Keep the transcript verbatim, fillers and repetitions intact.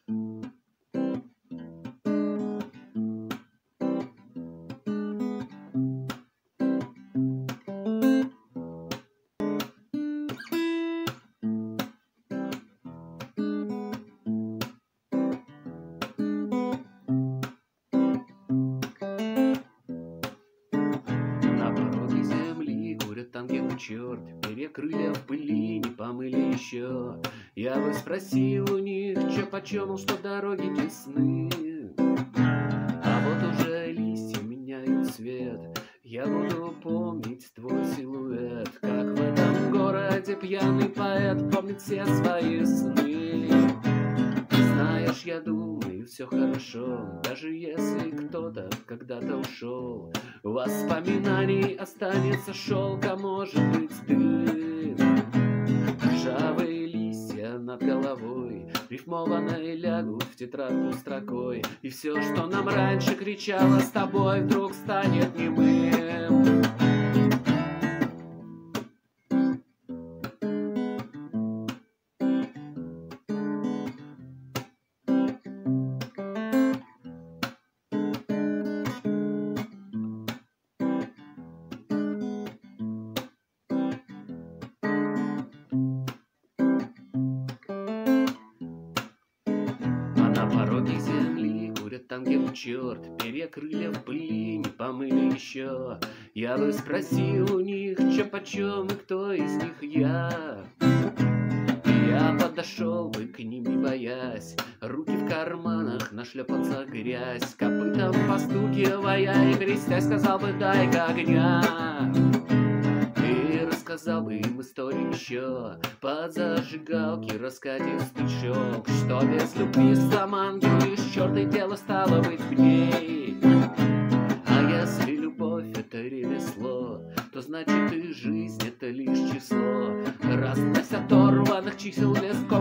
Черт, перекрыли в пыли, не помыли еще. Я бы спросил у них, че почем, что дороги тесны. А вот уже листья меняют цвет. Я буду помнить твой силуэт, как в этом городе пьяный поэт помнит все свои сны. Знаешь, я думаю, все хорошо, даже если кто-то когда-то ушел. У воспоминаний останется шелк, а может быть дым. Ржавые листья над головой рифмованные лягут в тетрадку строкой. И все, что нам раньше кричало с тобой, вдруг станет немым. На пороге земли курят ангел черт, перекрыли в пыли, не помыли еще. Я бы спросил у них, че почем и кто из них я. Я подошел бы к ним, не боясь, руки в карманах, нашлепанца грязь, копытом постукивая и крестясь, сказал бы: дай-ка огня. И рассказал бы им историю еще под зажигалки раскатистый шелк, что без любви сам ангел лишь черт, и дело стало быть в ней. А если любовь — это ремесло, то значит и жизнь — это лишь число. Разность оторванных чисел лесков